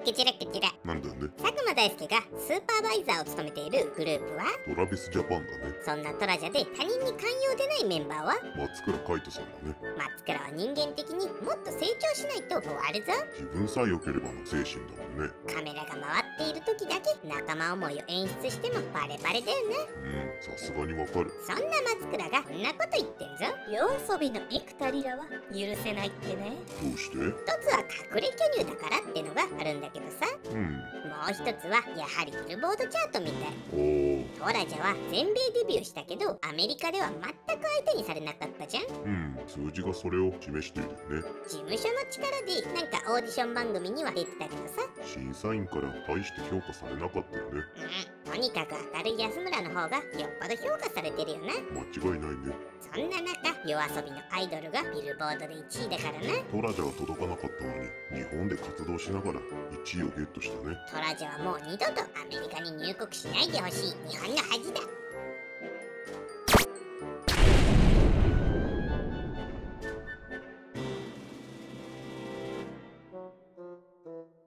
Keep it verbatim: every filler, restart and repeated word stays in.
こちらこちら。 なんだよね。 佐久間大介がスーパーバイザーを務めているグループは、 トラビスジャパンだね。 そんなトラジャで他人に寛容でないメンバーは、 松倉海斗さんだね。 松倉は人間的にもっと成長しないと終わるぞ。 自分さえ良ければの精神だもんね。 カメラが回っている時だけ仲間思いを演出してもバレバレだようん、さすがにわかる。 な。そんな松倉がこんなこと言ってんぞ。 夜遊びの幾田りらは許せないってね。 どうして？ 一つは隠れ巨乳だからってのがあるんだけどさ、 うん。 もう一つはやはりビルボードチャートみたい。 おー。 トラジャは全米デビューしたけどアメリカでは全く相手にされなかったじゃん。 うん、数字がそれを示しているよね。 事務所の力でなんかオーディション番組には出てたけどさ、 審査員から大して評価されなかったよね。 うん、とにかく明るい安村の方がよっぽど評価されてるよな。 間違いないね。 そんな中、夜遊びのアイドルがビルボードでいちいだからな。 トラジャは届かなかったのに日本で活動しながらいちいをゲットしたね。 トラジャはもう二度とアメリカに入国しないでほしい日本の恥だ。